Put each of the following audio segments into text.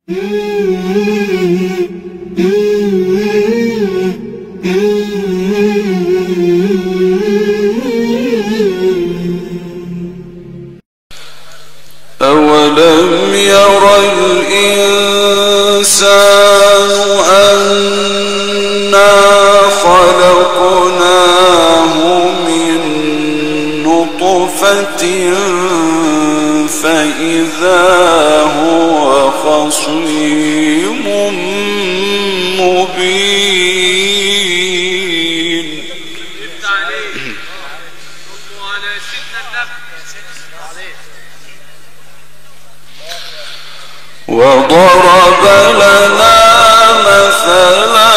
أولم ير الإنسان أنا خلقناه من نطفة فإذا هو خصيم مبين. وضرب لنا مثلا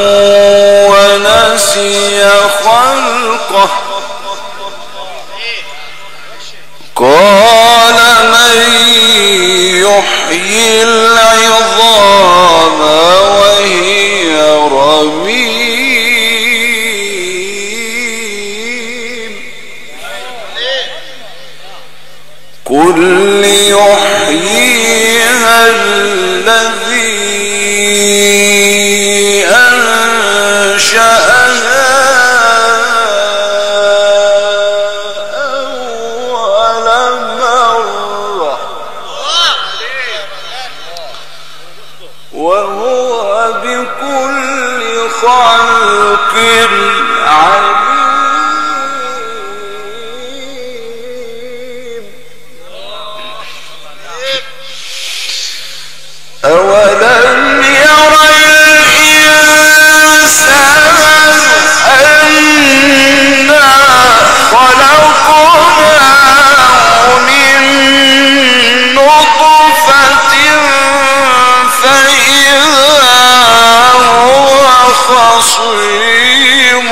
ونسي خلقه قال من يحيي العظام وهي رميم قل يحييها الذي أنشأها أول مرة وهو بكل خلق عليم. أولم ير الإنسان أنا خلقناه من نطفة فإذا هو خصيم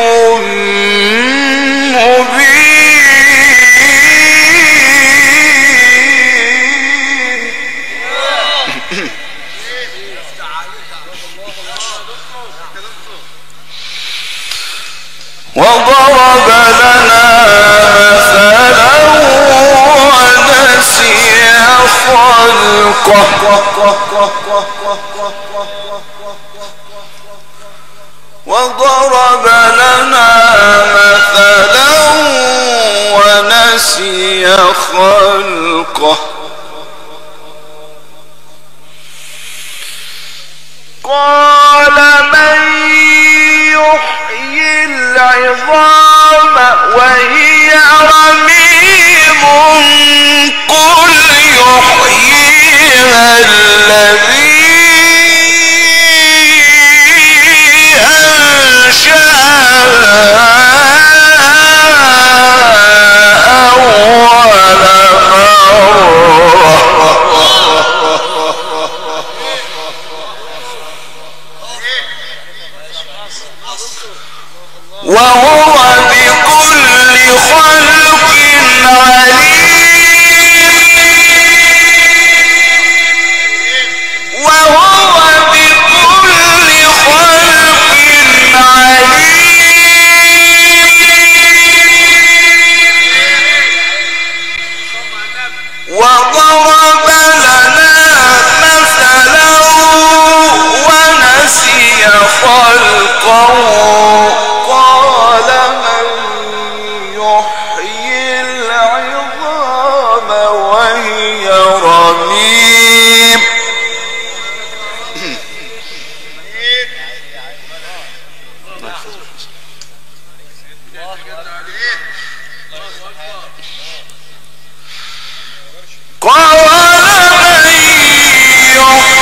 وضرب لنا مثلا ونسي خلقه وضرب لنا مثلا ونسي خلقه قال من يحيي العظام وهي رميم قل يحييها الذي أنشأها أول وهو بكل خلق عليم وهو بكل خلق عليم وضرب لنا مثلا ونسي خلقه قال من يحيي العظام وهي رميم قال من يحيي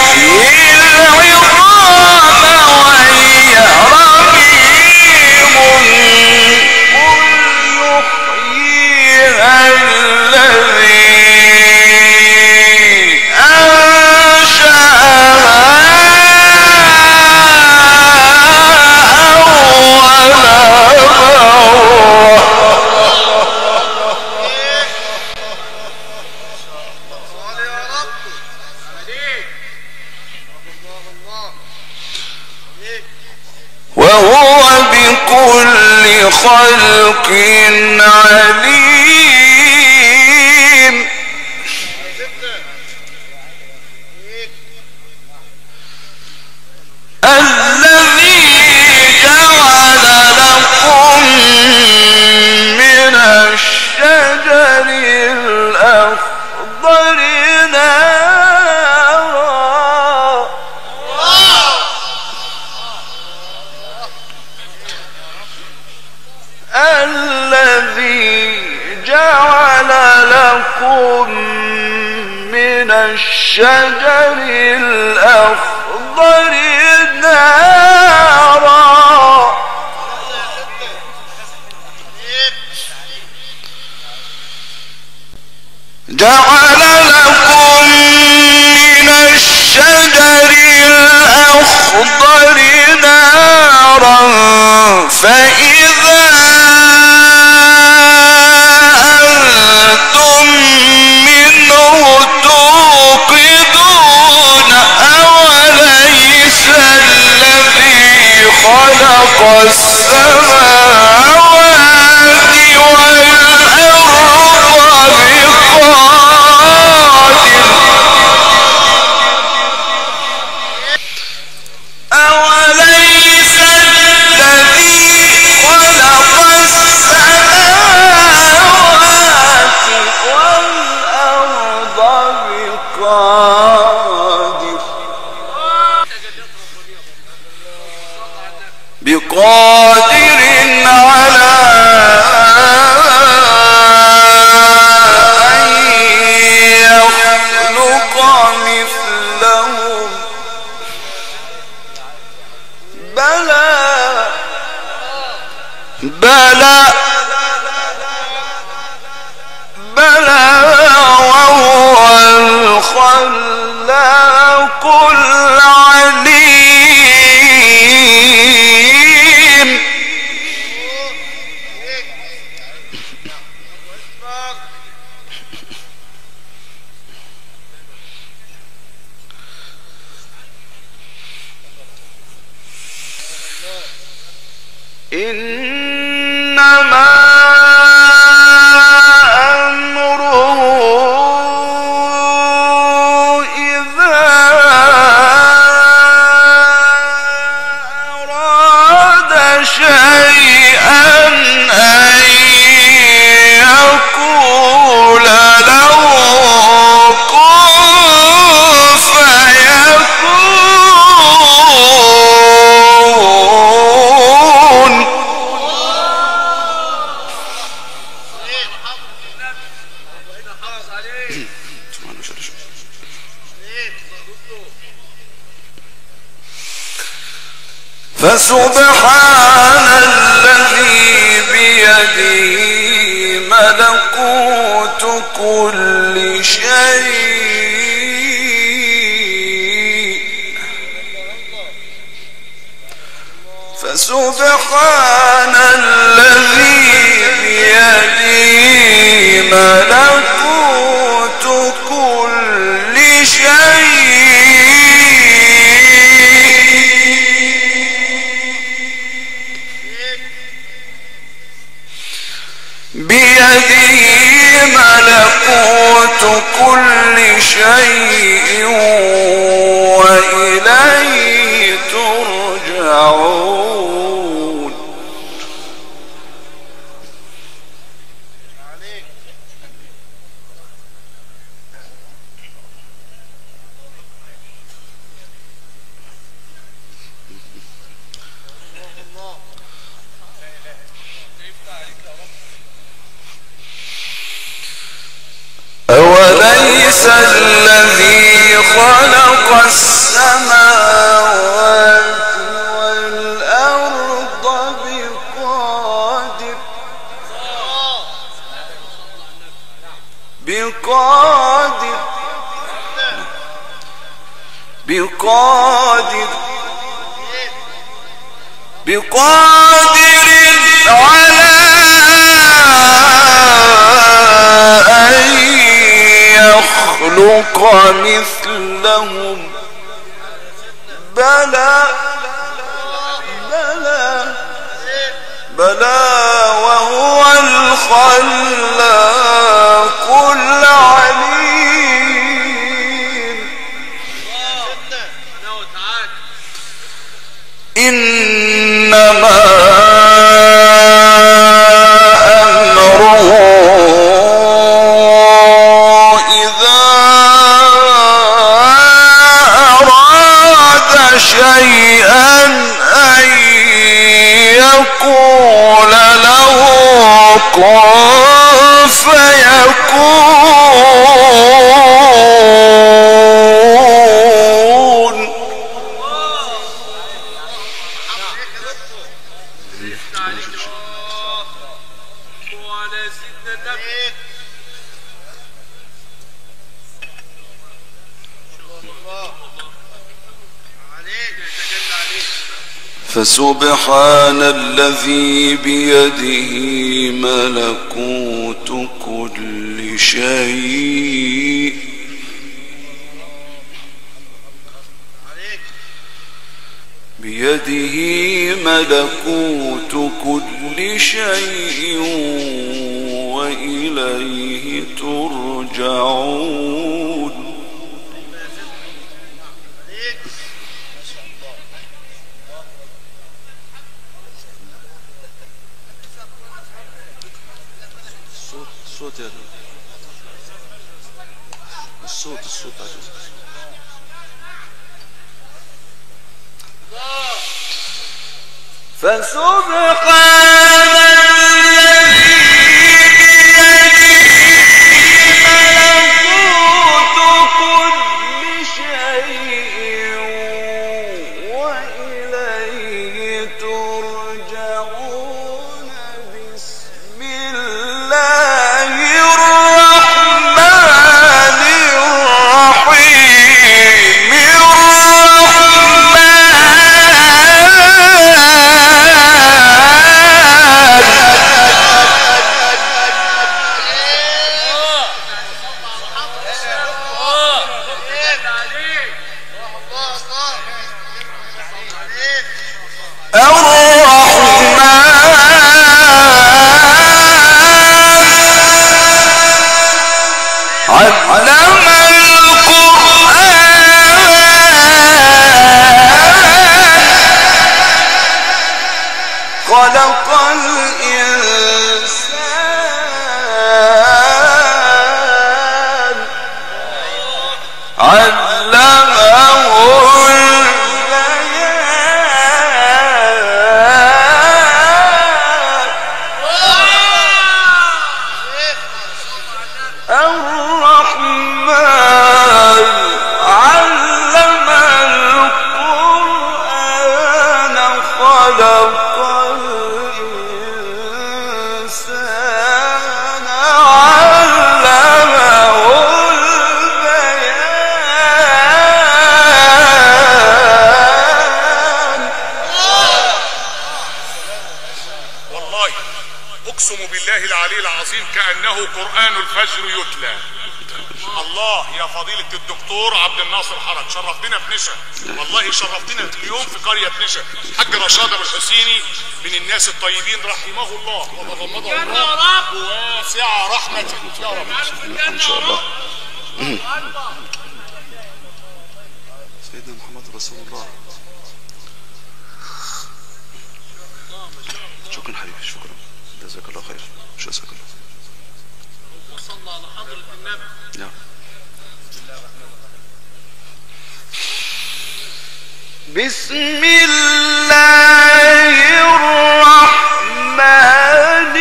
العظام وهي رميم قل يحييها الذي أنشأها أول وهو بكل خلق عليم الشجر الأخضر نارا جعل لكم من الشجر الأخضر نارا فإذا أنتم منه توقدون أوليس الذي خلق السماوات بقادر على أن يخلق مثلهم بلى بلى بلى وهو الخلاق العليم. إنما أمره إذا أراد شيئا أن يقول له كن فيكون. فسبحان الذي بيده ملكوت كل شيء فسبحان الذي بيده ملكوت كل شيء بيده ملكوت كل شيء وإليه ترجعون. أوليس الذي خلق السماوات والأرض بقادر على أن يخلق مثلهم بلى بلى بلى وهو الخلاق العليم. إنما أمره إذا أراد شيئا أن يقول له كن فيكون. فسبحان الذي بيده ملكوت كل شيء بيده ملكوت كل شيء وإليه ترجعون. الصوت يا الصوت عجوز. فسبحان الذي بيده ملكوت كل شيء وإليه ترجعون. بسم الله الرحمن الرحيم. أقسم بالله العلي العظيم كأنه قرآن الفجر يتلى. الله يا فضيلة الدكتور عبد الناصر حرج، شرفتنا في نشا، والله شرفتنا اليوم في قرية نشا. حاج رشاد أبو الحسيني من الناس الطيبين رحمه الله وتضمده الله واسع رحمته يا رب ان شاء الله. سيدنا محمد رسول الله. شكرا حبيبي، شكرا، جزاك الله خير. جزاك الله. وصلى على حضرة النبي. نعم. بسم الله الرحمن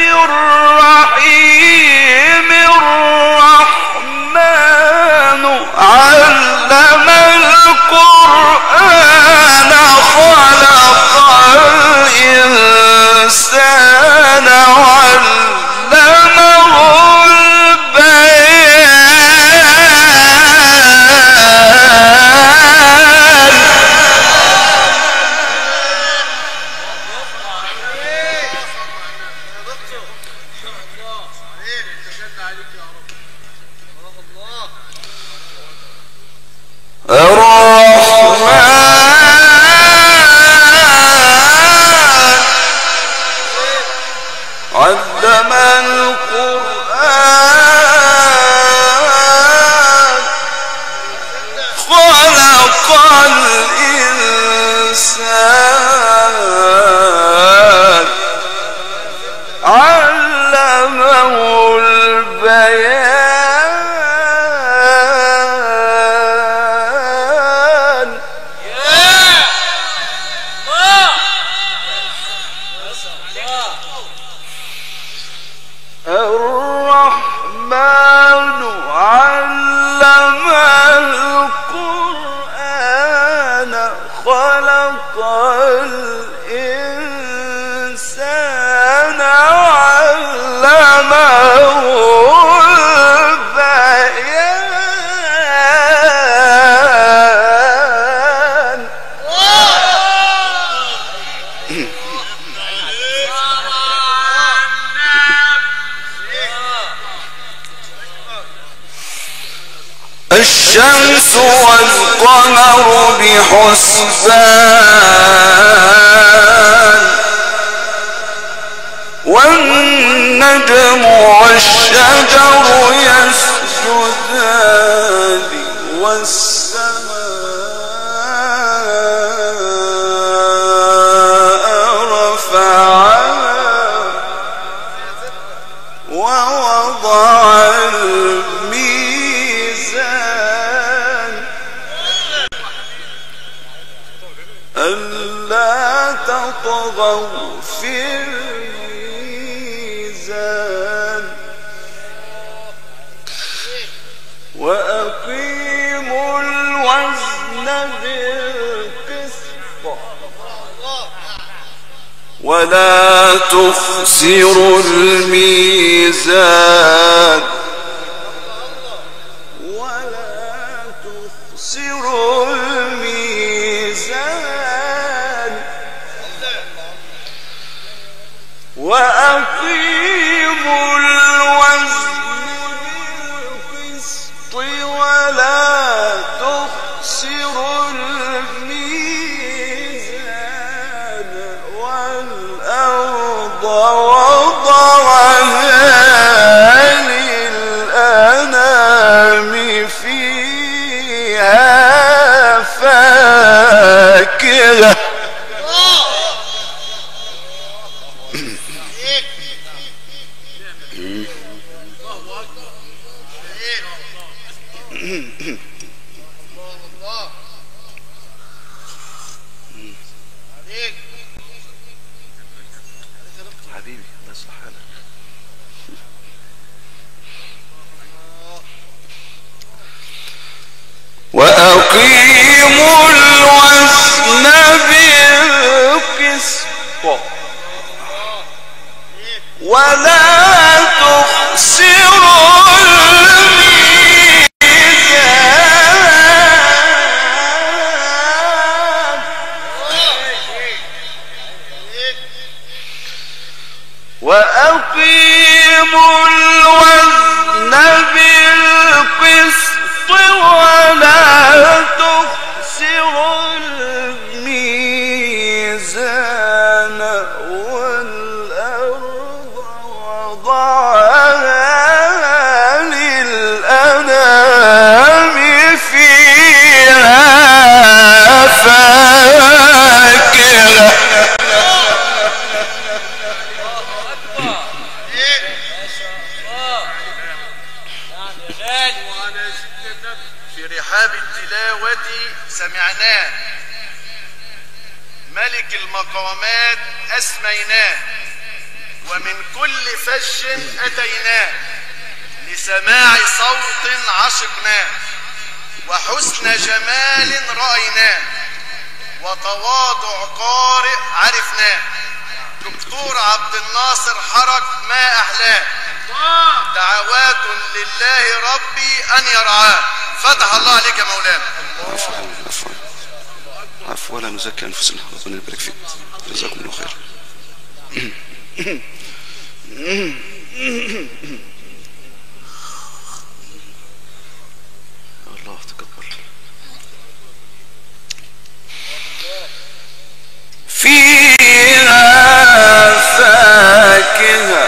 الرحيم. الرحمن علم القرآن خلق الإنسان علمه الشمس والقمر بحسبان والنجم والشجر يسجدان والسماء رفعها ووضع الميزان ألا تطغوا في الميزان وأقيموا الوزن بالقسط ولا تخسروا الميزان ولا تخسروا الميزان وأقيموا الوزن بالقسط ولا تخسروا الميزان والأرض وضعها للأنام فيها فاكهة حبيبي الله يصلح حالك. وأقيموا الوزن بالقسط ولا تخسروا الميزان وأقيموا الوزن بالقسط ولا تخسروا الميزان والأرض وضعها للأنام فيها فاكهة في رحاب التلاوة سمعناه ملك المقامات أسميناه ومن كل فج أتيناه لسماع صوت عشقناه وحسن جمال رأيناه وتواضع قارئ عرفناه دكتور عبد الناصر حرك ما أحلاه دعوات لله ربي أن يرعاه. فتح الله عليك يا مولانا. عفوا ولا نزكي أنفسنا. ربنا يبارك فيك. جزاكم الله خير. الله تكبر. فيها فاكهة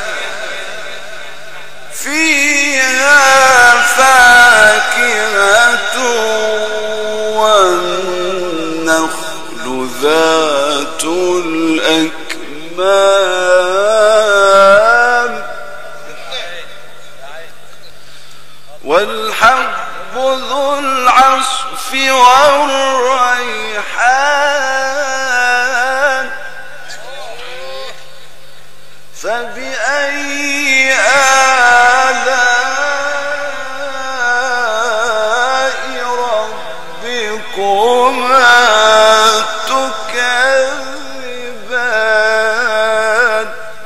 والنخل ذات الأكمام والحب ذو العصف والريحان فبأي آلاء ربكما تكذبان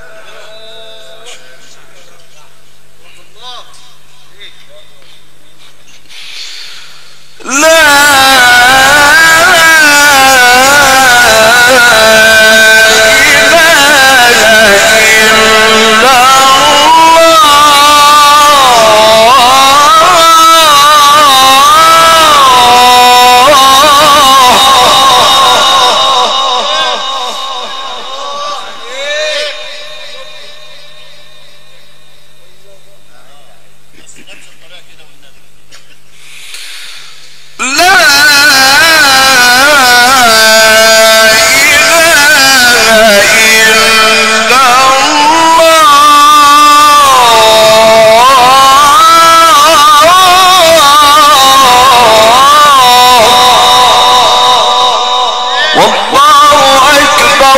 لا إله إلا الله والله أكبر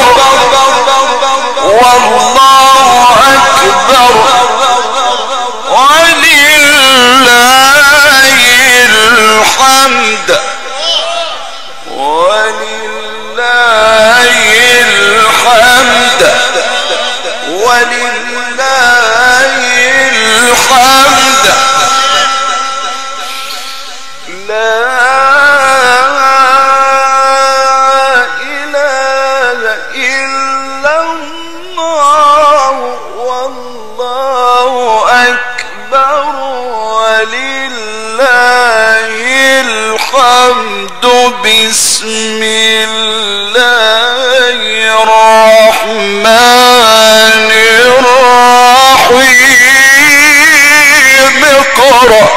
والله أكبر ولله الحمد ولله الحمد ولله الحمد لا إله إلا الله والله أكبر ولله الحمد بسم الله الرحمن الرحيم اقرأ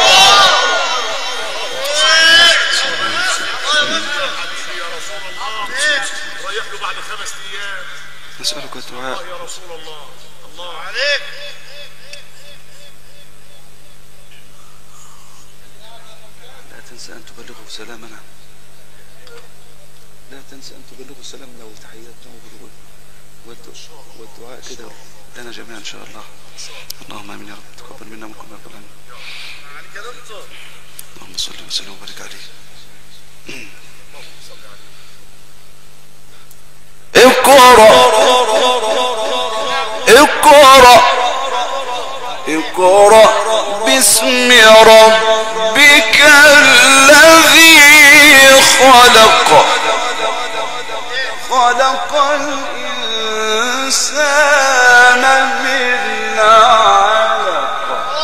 نسألك الدعاء يا رسول الله. الله عليك. لا تنسى أن تبلغه سلامنا لا تنسى أن تبلغه سلامنا وتحياتنا والدعاء كده لنا جميعا إن شاء الله. اللهم آمين يا رب. تقبل منا ومنكم يا رب العالمين. اللهم صل وسلم وبارك عليه. اقرأ اقرأ اقرأ باسم ربك الذي خلق خلق الإنسان من علق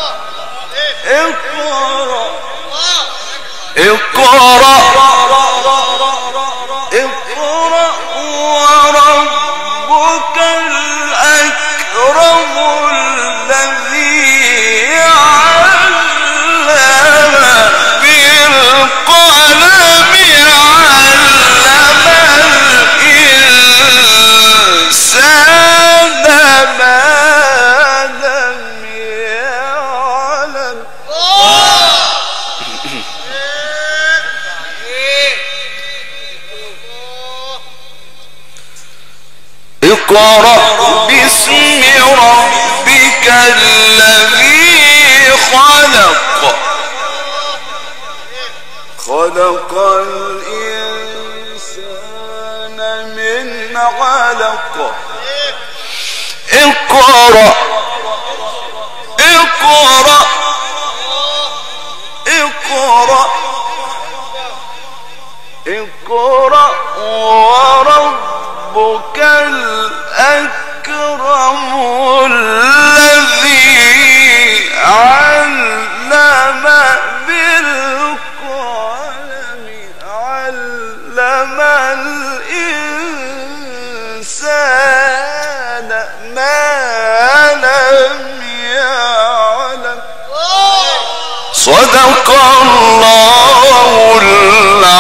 اقرأ اقرأ اقرأ وربك الأكرم الذي علم بالقلم علم الإنسان ما لم يعلم. اقرأ باسم ربك الذي خلق خلق الإنسان من علق اقرأ اقرأ اقرأ اقرأ وربك الأكرم الذي علم بالقلم علم الإنسان ما لم يعلم. صدق الله العظيم.